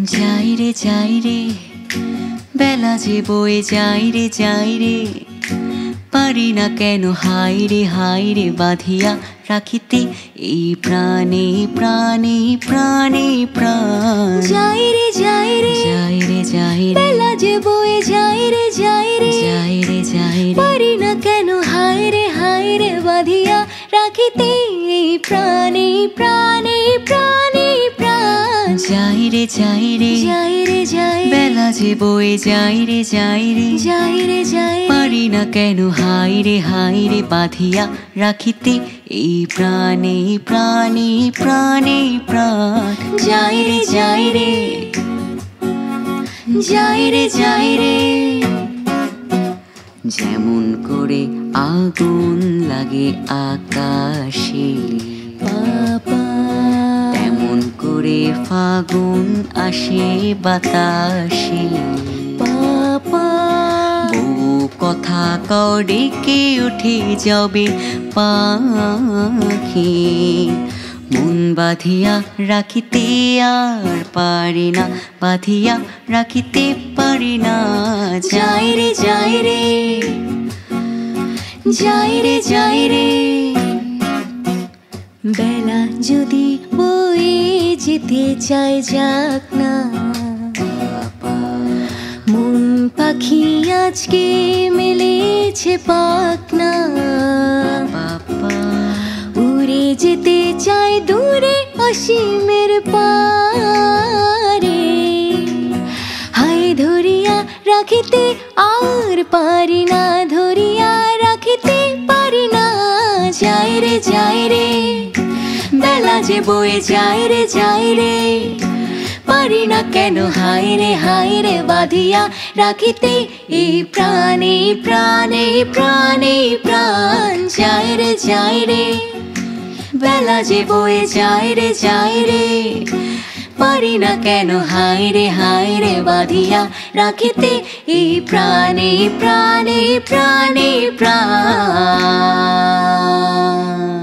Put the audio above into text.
যাই রে বেলা যে বয়ে যাই রে পারি না কেন হাই রে বাঁধিয়া রাখিতে এই প্রাণে প্রাণে প্রাণে প্রাণ যাই রে বেলা যে বয়ে যাই রে পারি না কেন হাই রে বাঁধিয়া রাখিতে এই প্রাণে প্রাণে প্রাণে প্রাণ যাই রে বেলা যে বয়ে যাই রে পারি না কেন হাই রে বাঁধিয়া রাখিতে এই প্রাণে প্রাণে প্রাণে প্রাণ যাই রে যেমন করে আগুন লাগে আকাশে তেমন করে ফাগুন আসে বাতাসে বউ কথা কও ডেকে উঠে যাবে পাখি মন বাঁধিয়া রাখিতে আর পারি না বাঁধিয়া রাখিতে পারি না যাই রে বেলা যদি বয়ে যেতে চায় যাক না মন পাখি আজকে মেলেছে পাখনা উড়ে যেতে চায় দূরে অসীমের পারে হাই ধরিয়া রাখিতে আর পারি না ধরিয়া রাখিতে পারি না যাই রে বেলা যে বয়ে যাই রে পারি না কেন হাই রে বাঁধিয়া রাখিতে এই প্রাণে প্রাণে প্রাণে প্রাণ যাই রে বেলা যে বয়ে যাই রে পারি না কেন হাই রে বাঁধিয়া রাখিতে এই প্রাণে প্রাণে প্রাণে প্রাণ।